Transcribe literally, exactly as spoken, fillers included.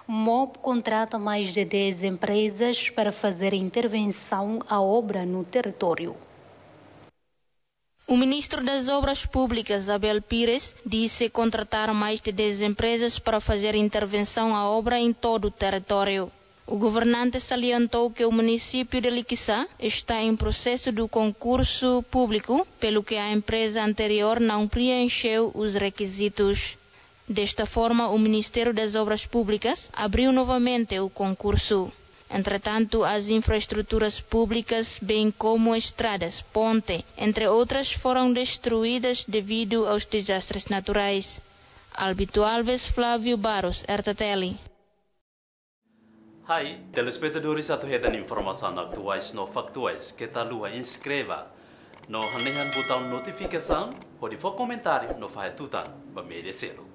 M O B contrata mais de dez empresas para fazer intervenção à obra no território. O ministro das Obras Públicas, Abel Pires, disse contratar mais de dez empresas para fazer intervenção à obra em todo o território. O governante salientou que o município de Liquiçá está em processo de concurso público, pelo que a empresa anterior não preencheu os requisitos. Desta forma, o Ministério das Obras Públicas abriu novamente o concurso. Entretanto, as infraestruturas públicas, bem como estradas, ponte, entre outras, foram destruídas devido aos desastres naturais. Albito Alves, Flávio Barros, R T T L. Hai, telespectadores atuhedan informação atuais no factuais que tal lua inscreva no hanehan botão notificação ou de for comentário no fahetutan ba merecê-lo.